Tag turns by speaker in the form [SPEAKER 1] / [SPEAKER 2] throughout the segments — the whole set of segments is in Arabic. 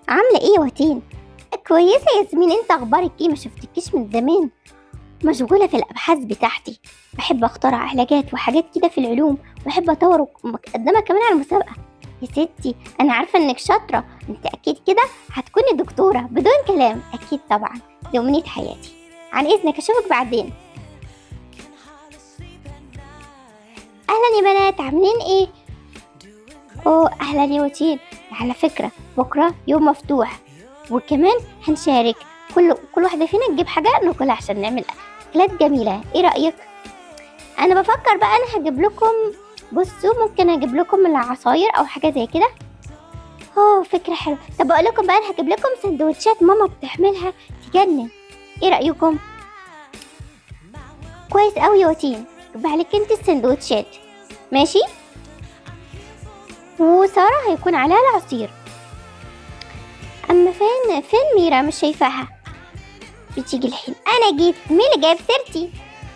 [SPEAKER 1] عاملة ايه يا واتين؟ كويسة يا ياسمين، انت اخبارك ايه؟ ما شفتكيش من زمان. مشغولة في الابحاث بتاعتي، بحب اخترع علاجات وحاجات كده في العلوم، وبحب اطور ومقدمة كمان على المسابقة. يا ستي انا عارفة انك شاطرة، انت اكيد كده هتكوني دكتورة بدون كلام، اكيد طبعا، دي امنية حياتي. عن اذنك اشوفك بعدين. اهلا يا بنات، عاملين ايه؟ اوه اهلا يا واتين. على فكرة بكرة يوم مفتوح، وكمان هنشارك، كل واحدة فينا تجيب حاجة ناكلها عشان نعمل أكلات جميلة. ايه رأيك؟ أنا بفكر بقى أنا هجيب لكم، بصوا ممكن أجيب لكم العصاير أو حاجة زي كده. فكرة حلوة. طب أقول لكم بقى، أنا هجيب لكم سندوتشات ماما بتعملها تجنن. ايه رأيكم؟ كويس أوي يا واتين، جيب عليك انت السندوتشات، ماشي؟ وسارة هيكون عليها العصير. أما فين ميرا؟ مش شايفاها. بتيجي الحين. أنا جيت. مين اللي جايب سيرتي؟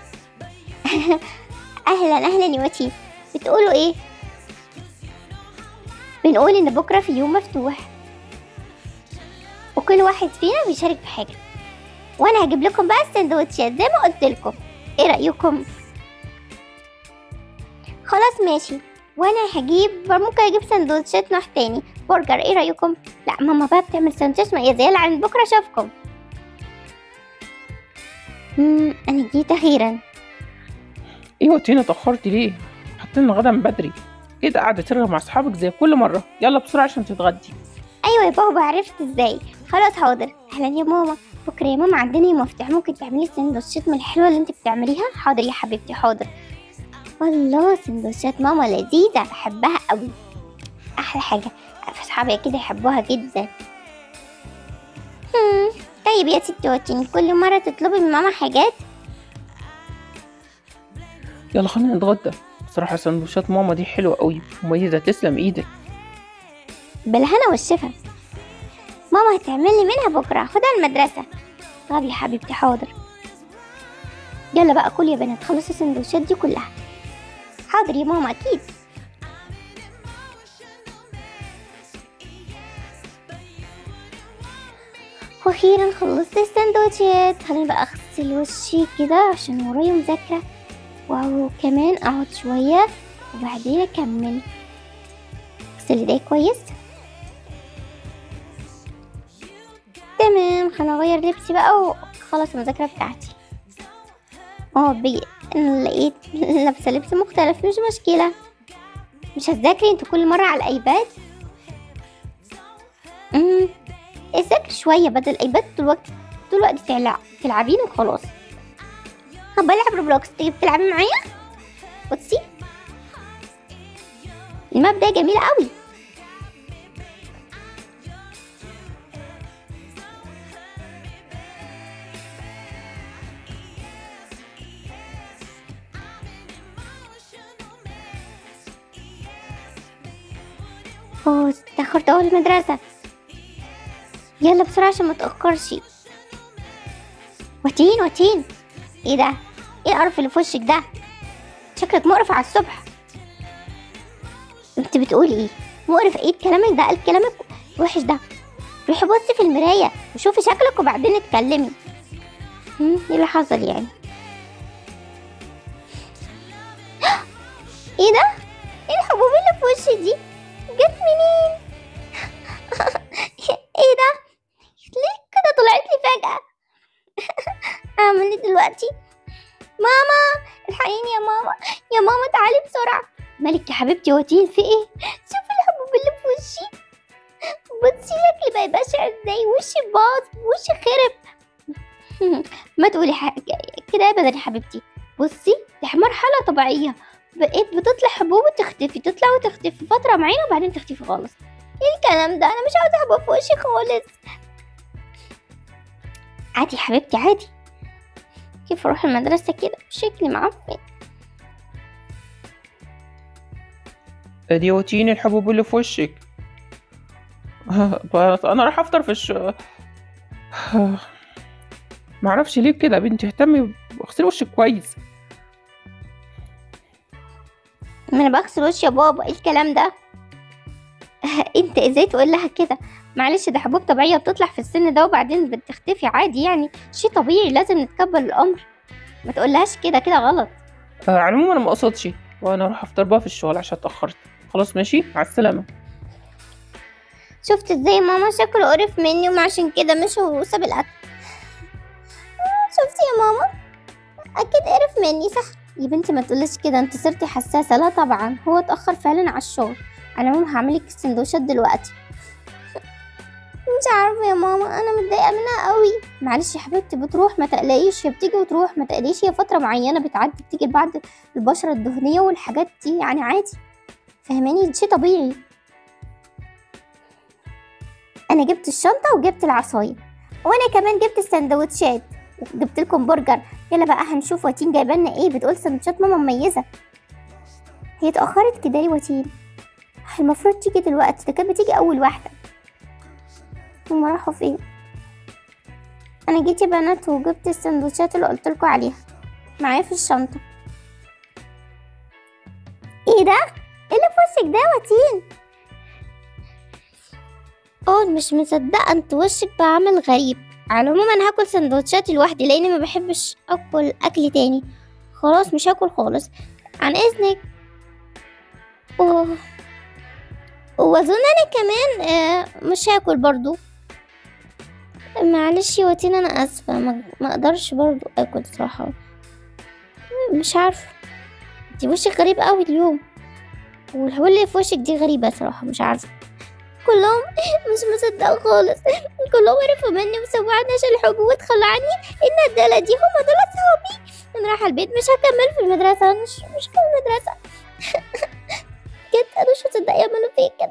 [SPEAKER 1] أهلا يا واتين. بتقولوا إيه؟ بنقول إن بكرة في يوم مفتوح، وكل واحد فينا بيشارك في حاجة، وأنا هجيب لكم بقى السندوتشات زي ما قلت لكم. إيه رأيكم؟ خلاص ماشي. وأنا ممكن أجيب سندوتشات نوع تاني، برجر. إيه رأيكم؟ لا ماما بقى بتعمل سندوتشات مميزة. يلا عند بكرة أشوفكم. أنا جيت أخيرا.
[SPEAKER 2] ايوه تينا، اتأخرتي ليه؟ حاطين الغدا من بدري كده، قاعدة ترغي مع اصحابك زي كل مرة. يلا بسرعة عشان تتغدي.
[SPEAKER 1] أيوة يا بابا، عرفت ازاي. خلاص حاضر. أهلا يا ماما. بكرة يا ماما عندنا يوم مفتوح، ممكن تعملي سندوتشات من الحلوة اللي انت بتعمليها؟ حاضر يا حبيبتي حاضر. والله سندوتشات ماما لذيذة، بحبها قوي، أحلى حاجة. أصحابي كده يحبوها جدا. طيب يا ستي واتين، كل مرة تطلبي من ماما حاجات؟
[SPEAKER 2] يلا خلينا نتغدى. بصراحة سندوتشات ماما دي حلوة قوي، مميزة، تسلم ايدك.
[SPEAKER 1] بالهنا والشفا. ماما هتعملي منها بكرة، خدها المدرسة. طب يا حبيبتي حاضر. يلا بقى كل يا بنات، خلصوا السندوتشات دي كلها. حاضر يا ماما أكيد. واخيرا خلصت السندوتشات. خليني بقى اغسل وشي كده عشان ورايا مذاكرة، وكمان اقعد شوية وبعدين اكمل. اغسل ايدي كويس. تمام، خليني اغير لبسي بقى وخلص المذاكرة بتاعتي. انا لقيت لابسة لبس مختلف، مش مشكلة. مش هتذاكري انتوا كل مرة على الايباد؟ اذاكر شوية بدل الايباد طول الوقت تلعبين وخلاص. بلعب روبلوكس، تيجي بتلعبي معايا؟ بصي الماب ده جميل قوي. اتأخرت اهو المدرسة. يلا بسرعة عشان ما تأخرش. واتين، ايه ده؟ ايه القرف اللي في وشك ده؟ شكلك مقرف على الصبح. انت بتقولي ايه؟ مقرف ايه؟ كلامك ده كلامك وحش ده. روحي بصي في المراية وشوفي شكلك وبعدين اتكلمي. ايه اللي حصل يعني؟ ايه ده؟ ايه الحبوب اللي في وشي دي؟ جت منين؟ ايه ده؟ ليه كده طلعت لي فجأة؟ اعمل ايه دلوقتي؟ ماما الحقيني يا ماما، يا ماما تعالي بسرعة. مالك يا حبيبتي واتين، في ايه؟ شوفي الحبوب اللي في وشي. بصي شكلي بقى بشع ازاي، وشي باظ، وشي خرب. ما تقولي حاجة كده ابدا يا حبيبتي. بصي دي مرحلة طبيعية، بقيت بتطلع حبوب وتختفي، تطلع وتختفي فترة معينة وبعدين تختفي خالص. ايه الكلام ده؟ انا مش عاوزة حبوب في وشي خالص. عادي يا حبيبتي عادي. كيف اروح المدرسة كده شكلي معفن؟
[SPEAKER 2] ادي واتين الحبوب اللي في وشك. بس انا راح افطر معرفش ليه كده يا بنتي، اهتمي واغسلي وشك كويس.
[SPEAKER 1] ما انا بغسل وشي يا بابا، ايه الكلام ده؟ انت ازاي تقول لها كده؟ معلش ده حبوب طبيعية بتطلع في السن ده وبعدين بتختفي عادي، يعني شيء طبيعي لازم نتقبل الأمر. ما تقولهاش كده، كده غلط.
[SPEAKER 2] على العموم انا ما اقصدش، وانا اروح افطر بقى في الشغل عشان اتاخرت. خلاص ماشي، مع السلامه.
[SPEAKER 1] شفت ازاي ماما شكله قرف مني وما عشان كده مش وساب الأكل. شفتي يا ماما، أكيد قرف مني صح؟ يا بنتي ما تقوليش كده، انت صرتي حساسة. لا طبعا هو اتأخر فعلا على الشغل. أنا ماما هعملك السندوتشات دلوقتي. مش عارفة يا ماما، أنا متضايقة منها قوي. معلش يا حبيبتي، بتروح ما تقلقيش، هي بتيجي وتروح ما تقلقيش، هي فترة معينة بتعدي بتيجي بعد البشرة الدهنية والحاجات دي، يعني عادي. فهماني، شيء طبيعي. أنا جبت الشنطة وجبت العصاية، وأنا كمان جبت السندوتشات وجبت لكم برجر. يلا بقى هنشوف واتين جايبه لنا ايه. بتقول سندوتشات ماما مميزة. هي اتأخرت كده ليه واتين؟ المفروض تيجي دلوقتي، ده كانت بتيجي أول واحدة. هما راحوا فين؟ انا جيت يا بنات وجبت السندوتشات اللي قلتلكوا عليها معايا في الشنطة. ايه ده؟ ايه اللي في وشك ده يا واتين؟ مش مصدقة، انت وشك بعمل غريب. على العموم انا هاكل سندوتشاتي لوحدي لاني ما بحبش اكل اكل تاني. خلاص مش هاكل خالص، عن اذنك. واظن انا كمان مش هاكل برضو. معلش يا واتين، انا اسفه، ما اقدرش برضو اكل صراحه. مش عارفه، انتي وشك غريب قوي اليوم، والهول اللي في وشك دي غريبه صراحه. مش عارفه، كلهم مش مصدقه خالص. كلهم عرفوا مني وسوعني عشان الحب وتخلوا عني. الندالة دي هم دول اصحابي. انا رايحه البيت، مش هكمل في المدرسه. مش في المدرسه. كده انا مش مصدقه يعملوا فيا كده.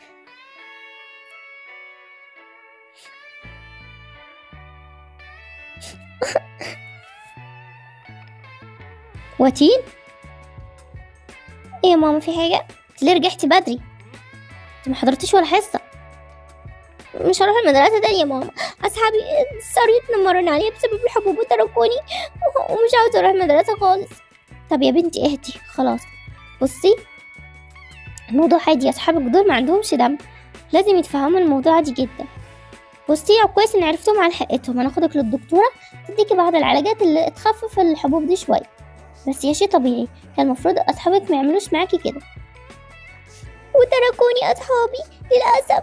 [SPEAKER 1] واتين، ايه يا ماما في حاجه؟ انت ليه رجعتي بدري؟ انت ما حضرتيش ولا حصه. مش هروح المدرسه تاني يا ماما، اصحابي صاروا يتنمرون عليا بسبب الحبوب وتركوني، ومش عاوزه اروح المدرسه خالص. طب يا بنتي اهدي خلاص. بصي، الموضوع عادي، اصحابك دول ما عندهمش دم، لازم يتفهموا الموضوع عادي جدا. بصي كويس ان عرفتهم على حقيقتهم. انا اخدك للدكتوره تديكي بعض العلاجات اللي تخفف الحبوب دي شويه، بس يا شيء طبيعي، كان المفروض اصحابك ما يعملوش معاكي كده، وتركوني اصحابي للاسف.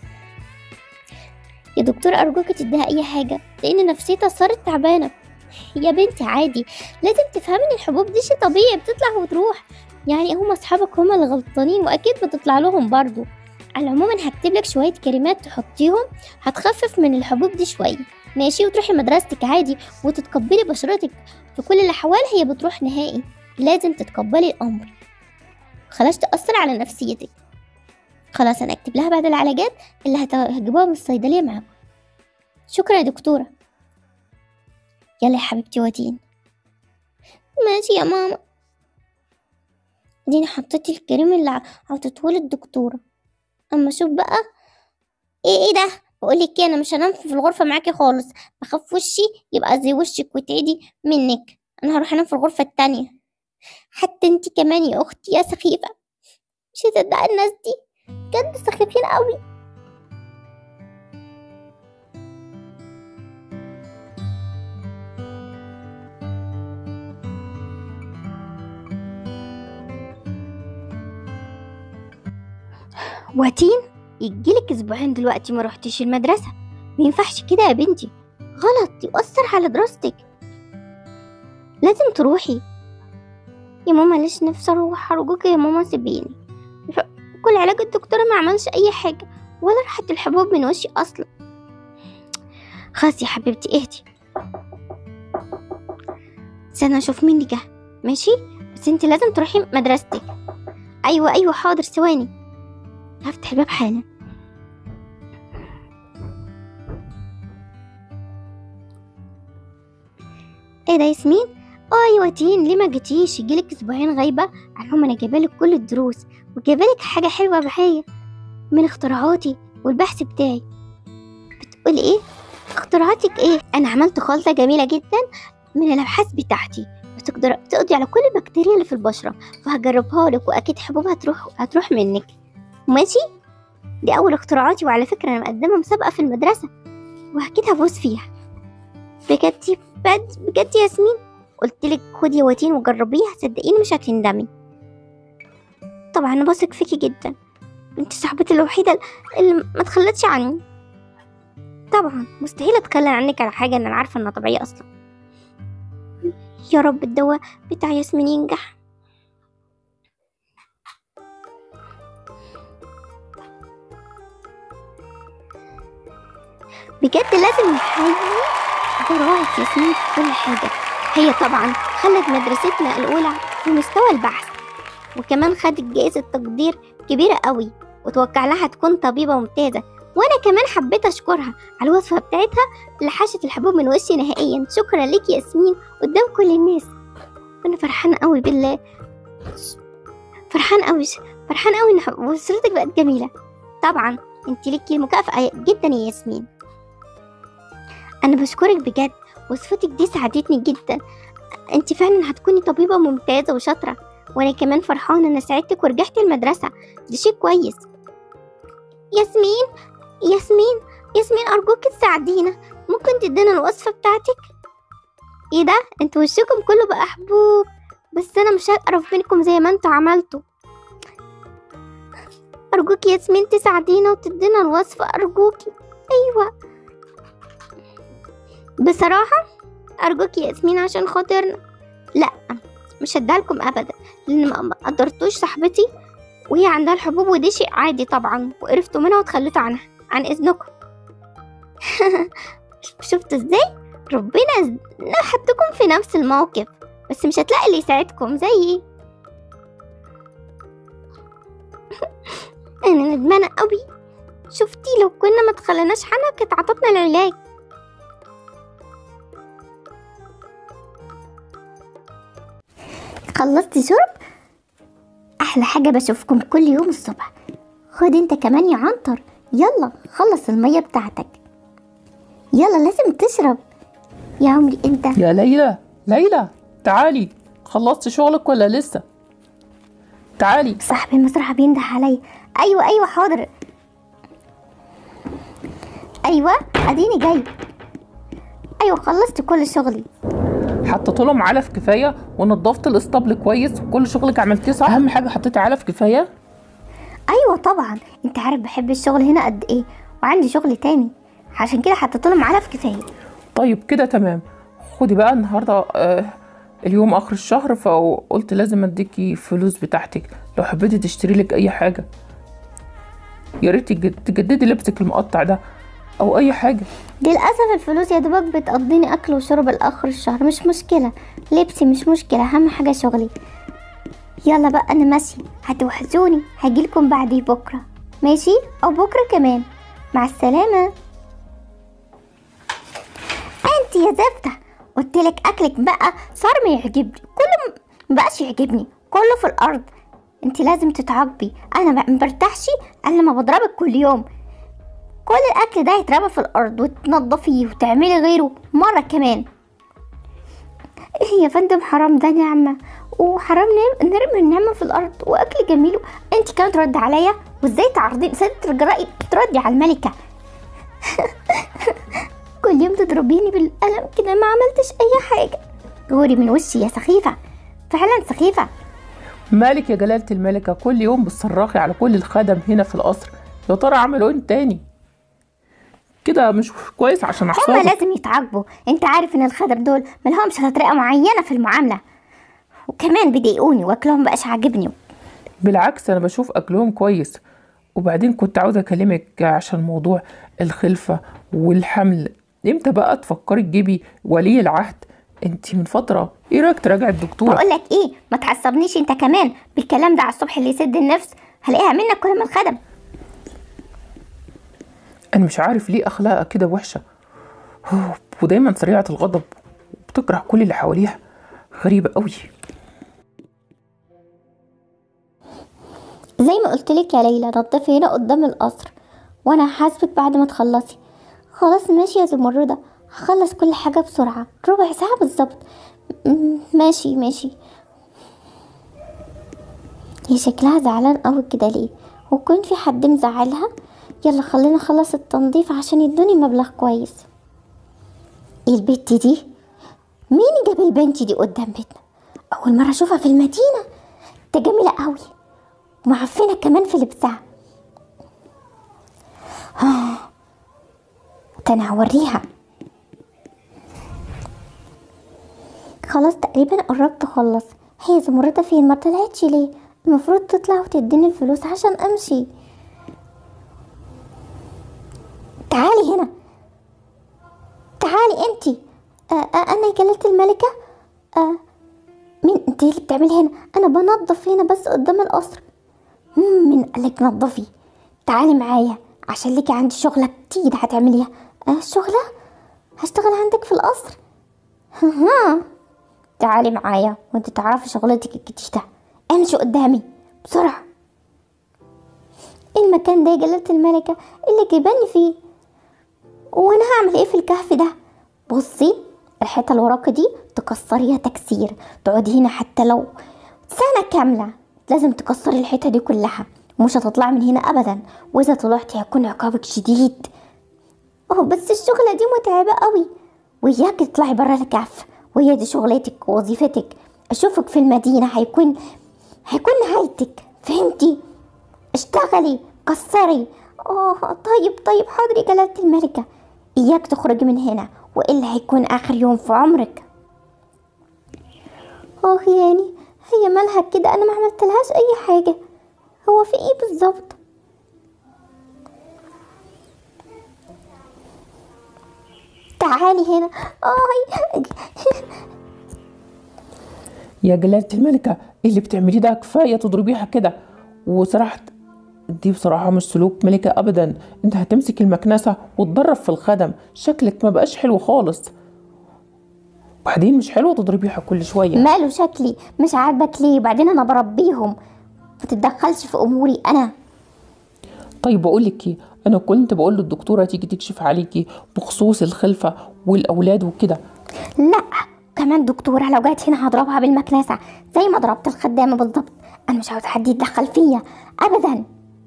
[SPEAKER 1] يا دكتوره ارجوك تديها اي حاجه لان نفسيتها صارت تعبانه. يا بنتي عادي، لازم تفهمي ان الحبوب دي شيء طبيعي بتطلع وتروح، يعني هم اصحابك هم اللي غلطانين واكيد بتطلع لهم برضو. على العموم انا هكتب لك شويه كريمات تحطيهم هتخفف من الحبوب دي شويه، ماشي؟ وتروحي مدرستك عادي وتتقبلي بشرتك. في كل الاحوال هي بتروح نهائي، لازم تتقبلي الامر، خلاص تأثر على نفسيتك. خلاص انا اكتب لها بعض العلاجات اللي هتجيبوها من الصيدليه معاكم. شكرا يا دكتوره. يلا يا حبيبتي واتين. ماشي يا ماما. ديني حطيت الكريم اللي عطيتهولي الدكتوره. اما شوف بقى ايه ده. بقولك ايه، انا مش هنام في الغرفه معاكي خالص، بخاف وشي يبقى زي وشك وتعدي منك. انا هروح انام في الغرفه التانية. حتى انتي كمان يا اختي يا سخيفه، مش هتصدقي الناس دي بجد سخيفين قوي. واتين، يجيلك اسبوعين دلوقتي ما روحتيش المدرسه، ما ينفعش كده يا بنتي، غلط، يؤثر على دراستك، لازم تروحي. يا ماما ليش نفسي اروح، ارجوك يا ماما سيبيني. كل علاج الدكتوره ما عملش اي حاجه ولا راحت الحبوب من وشي اصلا. خلاص يا حبيبتي اهدي، استنى اشوف مين اللي جه. ماشي، بس انت لازم تروحي مدرستك. ايوه حاضر، ثواني هفتح الباب حالا. ايه ده ياسمين؟ يا واتين، ليه ما جيتيش؟ يجيلك اسبوعين غايبه. على انا جايبالك كل الدروس وجايبالك حاجه حلوه معايا من اختراعاتي والبحث بتاعي. بتقولي ايه؟ اختراعاتك ايه؟ انا عملت خلطه جميله جدا من الابحاث بتاعتي بتقضي على كل البكتيريا اللي في البشره، فهجربها لك واكيد حبوبها هتروح منك. ماشي؟ دي اول اختراعاتي، وعلى فكرة انا مقدمة مسابقة في المدرسة واكيد هفوز فيها. بجد بجد يا ياسمين، قلتلك خدي يا واتين وجربيها، صدقيني مش هتندمي. طبعا انا بثق فيكي جدا، انت صاحبتي الوحيدة اللي ما تخلتش عني. طبعا مستحيل اتكلم عنك على حاجة انا عارفة انها طبيعية اصلا. يا رب الدواء بتاع ياسمين ينجح. بجد لازم نحيي براعة ياسمين في كل حاجة. هي طبعا خلت مدرستنا الأولى في مستوى البحث، وكمان خدت جائزة تقدير كبيرة قوي، وتوقع لها تكون طبيبة ممتازة. وأنا كمان حبيت أشكرها على الوصفة بتاعتها اللي حاشت الحبوب من وشي نهائيا. شكرا لك يا ياسمين قدام كل الناس. أنا فرحانة قوي بالله، فرحان قوي إن وصلتك بقت جميلة. طبعا انت ليكي المكافأة جدا يا ياسمين. أنا بشكرك بجد، وصفتك دي ساعدتني جدا. انت فعلا هتكوني طبيبة ممتازة وشاطرة، وانا كمان فرحانة ان ساعدتك ورجعتي المدرسة، ده شيء كويس. ياسمين ارجوك تساعدينا، ممكن تدينا الوصفة بتاعتك؟ ايه ده، انتوا وشكم كله بقى حبوب، بس انا مش هقرف منكم زي ما انتوا عملتوا. ارجوك ياسمين تساعدينا وتدينا الوصفة ارجوكي. ايوه بصراحة ارجوك يا ياسمين عشان خاطرنا. لا مش هديهالكم ابدا، لان ما قدرتوش صاحبتي وهي عندها الحبوب، وده شيء عادي طبعا، وقرفتوا منها وتخليتوا عنها عن اذنكم. شفتوا ازاي ربنا حطكم في نفس الموقف، بس مش هتلاقي اللي يساعدكم زيي. انا ندمانه قوي، شفتي لو كنا ما تخليناش عنها كانت عطتنا العلاج. خلصتي شرب؟ احلى حاجه بشوفكم كل يوم الصبح. خد انت كمان يا عنتر، يلا خلص الميه بتاعتك، يلا لازم تشرب يا عمري انت.
[SPEAKER 2] يا ليلى تعالي، خلصتي شغلك ولا لسه؟ تعالي.
[SPEAKER 1] صاحب المسرح بينده عليا. ايوه حاضر، ايوه اديني جاي. ايوه خلصت كل شغلي.
[SPEAKER 2] حطيت لهم علف كفايه، ونضفت الاسطبل كويس، وكل شغلك عملتيه صح. اهم حاجه حطيتي علف كفايه.
[SPEAKER 1] ايوه طبعا، انت عارف بحب الشغل هنا قد ايه، وعندي شغل تاني، عشان كده حطيت لهم علف كفايه.
[SPEAKER 2] طيب كده تمام. خدي بقى النهارده اليوم اخر الشهر، فقلت لازم اديكي فلوس بتاعتك لو حبيتي تشتري لك اي حاجه. يا ريت تجددي لبسك المقطع ده او اي حاجه.
[SPEAKER 1] للاسف الفلوس يا دوبك بتقضيني اكل وشرب لاخر الشهر. مش مشكله، لبسي مش مشكله، اهم حاجه شغلي. يلا بقى انا ماشي، هتوحشوني، هجيلكم بعدي بكره، ماشي؟ او بكره كمان. مع السلامه. انت يا زفته، قلتلك اكلك بقى صار ما يعجبني، كله مبقاش يعجبني، كله في الارض. انت لازم تتعاقبي، انا مبرتاحش الا لما بضربك كل يوم. كل الاكل ده يترمى في الارض، وتنضفيه وتعملي غيره مره كمان. ايه يا فندم، حرام، ده نعمه، وحرام نرمي النعمه في الارض واكل جميل. انت كمان ترد عليا، وازاي تعرضي ست جرائي تردي على الملكه؟ كل يوم تضربيني بالقلم كده، ما عملتش اي حاجه. غوري من وشي يا سخيفه، فعلا سخيفه.
[SPEAKER 2] مالك يا جلاله الملكه، كل يوم بتصرخي على كل الخدم هنا في القصر. يا ترى عملوا ايه تاني؟ كده مش كويس عشان احصابك.
[SPEAKER 1] هما لازم يتعاقبوا، انت عارف ان الخدم دول ملهمش طريقه معينه في المعامله، وكمان بيضايقوني واكلهم مبقاش عاجبني.
[SPEAKER 2] بالعكس انا بشوف اكلهم كويس. وبعدين كنت عاوزه اكلمك عشان موضوع الخلفه والحمل. امتى بقى تفكري تجيبي ولي العهد؟ انت من فتره، ايه رايك تراجعي الدكتور؟
[SPEAKER 1] بقول لك ايه، ما تعصبنيش انت كمان بالكلام ده على الصبح اللي يسد النفس، هلاقيها منك كل ما الخدم.
[SPEAKER 2] انا مش عارف ليه اخلاقها كده وحشه، ودايما سريعه الغضب، وبتكره كل اللي حواليها. غريبه قوي.
[SPEAKER 1] زي ما قلت لك يا ليلى، نضفي هنا قدام القصر، وانا هحاسبك بعد ما تخلصي. خلاص ماشي يا زمردة، هخلص كل حاجه بسرعه، ربع ساعه بالظبط. ماشي. هي شكلها زعلان قوي كده ليه؟ وكون في حد مزعلها؟ يلا خلينا نخلص التنظيف عشان يدوني مبلغ كويس. ايه البت دي؟ مين جاب البنت دي قدام بيتنا؟ اول مرة اشوفها في المدينة. ده جميلة قوي ومعفنة كمان في لبسها. ده انا هوريها. خلاص تقريبا قربت اخلص. هي زمردة فين؟ ما طلعتش ليه؟ المفروض تطلع وتديني الفلوس عشان امشي. تعالي هنا، تعالي انتي. انا جلالة الملكة. مين انتي اللي بتعملي هنا؟ انا بنظف هنا بس قدام القصر. مين قالك نظفي؟ تعالي معايا عشان ليكي عندي شغلة كتير هتعمليها. شغلة؟ هشتغل عندك في القصر؟ تعالي معايا وانت تعرفي شغلتك الجديدة. امشي قدامي بسرعة. ايه المكان ده يا جلالة الملكة اللي جايباني فيه؟ وانا هعمل ايه في الكهف ده؟ بصي الحيطة اللي وراكي دي تكسريها تكسير، تقعدي هنا حتى لو سنة كاملة. لازم تكسري الحيطة دي كلها ومش هتطلعي من هنا ابدا، واذا طلعتي هيكون عقابك شديد. بس الشغلة دي متعبة قوي، وياكي تطلعي برا الكهف، وهي دي شغلتك ووظيفتك. اشوفك في المدينة هيكون نهايتك، فهمتي؟ اشتغلي كسري. طيب حاضر يا جلالة الملكة. اياك تخرجي من هنا والا هيكون اخر يوم في عمرك. يعني هي مالها كده؟ انا ما عملتلهاش اي حاجة. هو في ايه بالظبط؟ تعالي هنا.
[SPEAKER 2] يا جلالة الملكة ايه اللي بتعمليه ده؟ كفاية تضربيها كده. وصراحة دي بصراحة مش سلوك ملكة ابدا. انت هتمسك المكنسة وتضرب في الخدم، شكلك ما بقاش حلو خالص. وبعدين مش حلوة تضربيها كل شوية.
[SPEAKER 1] ماله شكلي مش عاجبك ليه؟ بعدين انا بربيهم، متتدخلش في اموري انا.
[SPEAKER 2] طيب بقولك ايه، انا كنت بقول للدكتورة تيجي تكشف عليكي بخصوص الخلفة والاولاد وكده.
[SPEAKER 1] لا كمان دكتورة لو جت هنا هضربها بالمكنسة زي ما ضربت الخدامة بالظبط. انا مش عاوز حد يتدخل فيا ابدا.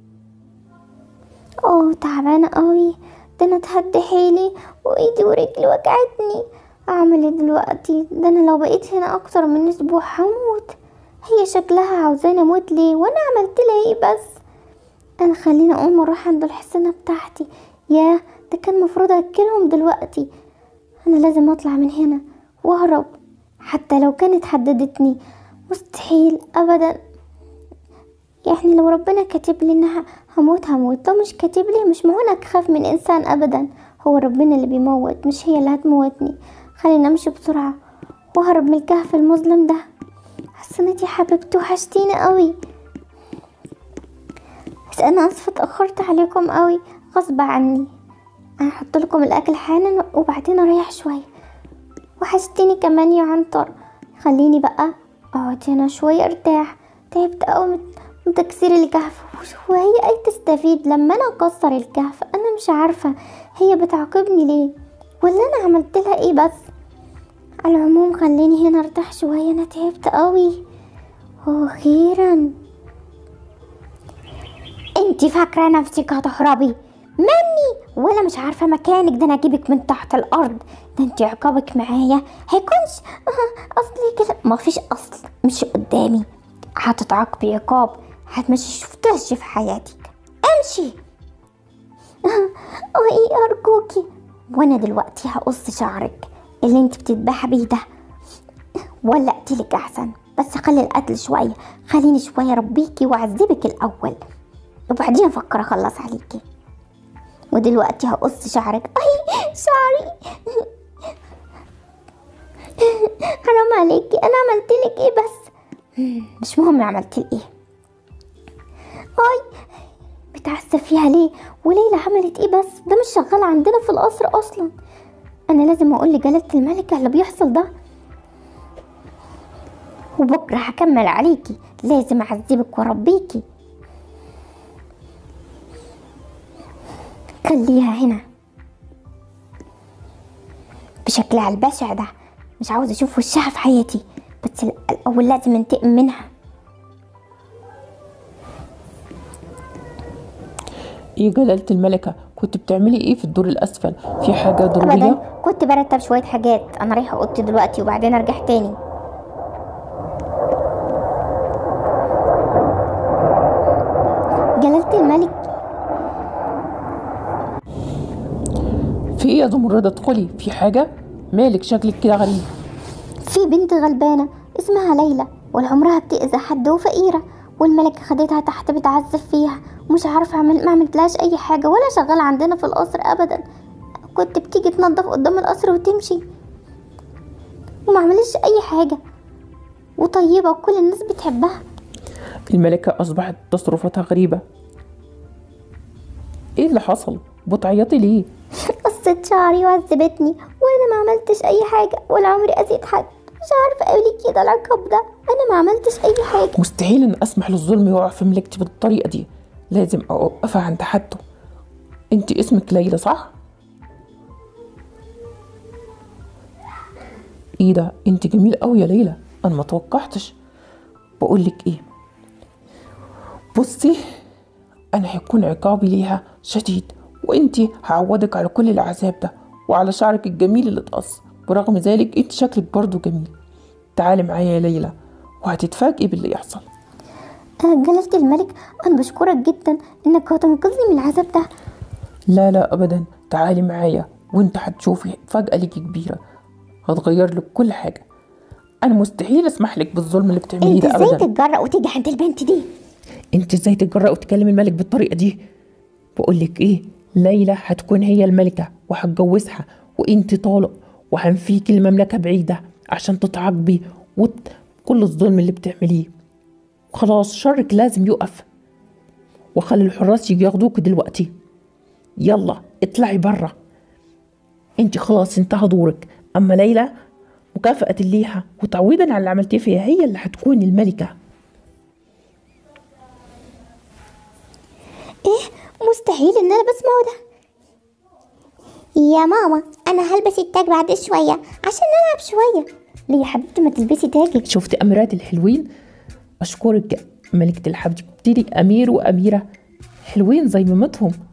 [SPEAKER 1] تعبانة قوي. ده انا اتهد حيلي وايدي ورجلي وجعتني. اعمل ايه دلوقتي؟ ده انا لو بقيت هنا اكتر من اسبوع هموت. هي شكلها عاوزاني اموت ليه وانا عملت لها ايه بس؟ انا خليني اقوم اروح عند الحصانة بتاعتي. ده كان مفروض اكلهم دلوقتي. انا لازم اطلع من هنا واهرب حتى لو كانت هددتني. مستحيل ابدا. يعني لو ربنا كاتب لي انها هموت هموت، لو مش كاتب لي مش معقول اخاف من انسان ابدا. هو ربنا اللي بيموت مش هي اللي هتموتني. خلينا امشي بسرعة واهرب من الكهف المظلم ده. حسنتي حبيبتي وحشتيني قوي. بس انا اسفة اتأخرت عليكم قوي غصب عني. انا هحط لكم الاكل حالا وبعدين اريح شوية. وحشتيني كمان يا عنتر. خليني بقى اقعد هنا شوية ارتاح. تعبت قوي من تكسير الكهف. وهي ايه تستفيد لما انا اكسر الكهف؟ انا مش عارفة هي بتعاقبني ليه ولا انا عملت لها ايه بس. على العموم خليني هنا ارتاح شوية، انا تعبت قوي. اخيرا. انتي فاكرة نفسك هتهربي مني ولا مش عارفة مكانك؟ ده انا اجيبك من تحت الارض. ده انتي عقابك معايا هيكونش اصلي كده. ما فيش اصل، مش قدامي. هتتعاقبي عقاب هتمشي شفتهش في حياتك. امشي. ايه ارجوكي. وانا دلوقتي هقص شعرك اللي انت بتذبحي بيه ده ولا اقتلك احسن. بس خلي القتل شوية، خليني شوية ربيكي واعذبك الاول وبعدين افكر اخلص عليكي. ودلوقتي هقص شعرك. شعري. حرام عليكي، انا عملتلك ايه بس؟ مش مهم عملتلي ايه. بتعسف فيها ليه؟ وليلى عملت ايه بس؟ ده مش شغال عندنا في القصر اصلا. انا لازم اقول لجلالة الملكة اللي بيحصل ده، وبكرة هكمل عليكي. لازم اعذبك واربيكي. خليها هنا بشكلها البشع ده. مش عاوزة اشوف وشها في حياتي. بس الاول لازم انتقم منها.
[SPEAKER 2] يا جلالة الملكة، كنت بتعملي ايه في الدور الأسفل؟ في حاجة ضرورية؟
[SPEAKER 1] ابدا، كنت برتب شويه حاجات. انا رايحه اوضتي دلوقتي وبعدين ارجع تاني. جلالة الملك.
[SPEAKER 2] في ايه يا زمردة؟ ادخلي. في حاجة؟ مالك شكلك كده غريب؟
[SPEAKER 1] في بنت غلبانه اسمها ليلى، والعمرها بتأذي حد وفقيره، والملكة خدتها تحت بتعذب فيها، ومش عارفه ما عملتلهاش اي حاجه، ولا شغاله عندنا في القصر ابدا. كنت بتيجي تنظف قدام القصر وتمشي، وما عملتش اي حاجه، وطيبه وكل الناس بتحبها.
[SPEAKER 2] الملكة أصبحت تصرفاتها غريبة. ايه اللي حصل؟ بتعيطي ليه؟
[SPEAKER 1] قصت شعري وعذبتني، وانا ما عملتش اي حاجه، ولا عمري اذيت حد. مش عارفه اقول كده العقاب ده، انا ما عملتش اي حاجه.
[SPEAKER 2] مستحيل ان اسمح للظلم يقع في ملكتي بالطريقة دي، لازم اوقفها عند حده. انت اسمك ليلى صح؟ ايه ده؟ انت جميل قوي يا ليلى، انا ما توقعتش. بقولك ايه، بصي، انا هيكون عقابي ليها شديد، وانتي هعوضك على كل العذاب ده وعلى شعرك الجميل اللي اتقص. برغم ذلك انت شكلك برضو جميل. تعالي معايا يا ليلى وهتتفاجئي باللي يحصل.
[SPEAKER 1] جلالة الملك، انا بشكرك جدا انك هتنقذني من العذاب ده.
[SPEAKER 2] لا لا ابدا، تعالي معايا وانت هتشوفي فجأة ليكي كبيرة هتغير لك كل حاجة. انا مستحيل اسمح لك بالظلم اللي بتعمليه
[SPEAKER 1] انت
[SPEAKER 2] ده
[SPEAKER 1] ازاي
[SPEAKER 2] ابدا.
[SPEAKER 1] تتجرأ وتيجي عند البنت دي؟
[SPEAKER 2] انت ازاي تتجرأ وتكلم الملك بالطريقة دي؟ بقولك ايه، ليلى هتكون هي الملكة وهتجوزها، وانت طالق، وهنفيكي المملكة بعيدة عشان تتعاقبي وكل الظلم اللي بتعمليه. خلاص شرك لازم يقف، وخلي الحراس يجي ياخدوك دلوقتي. يلا اطلعي برا، انت خلاص انتهى دورك. اما ليلى مكافأة ليها وتعويضا على اللي عملتيه فيها هي اللي هتكون الملكة.
[SPEAKER 1] ايه؟ مستحيل ان انا بسمعه ده. يا ماما، انا هلبس التاج بعد شويه عشان نلعب شويه. ليه يا حبيبتي ما تلبسي تاجك؟
[SPEAKER 2] شفتي أميرات الحلوين؟ أشكرك ملكة الحبيب، امير واميره حلوين زي مامتهم.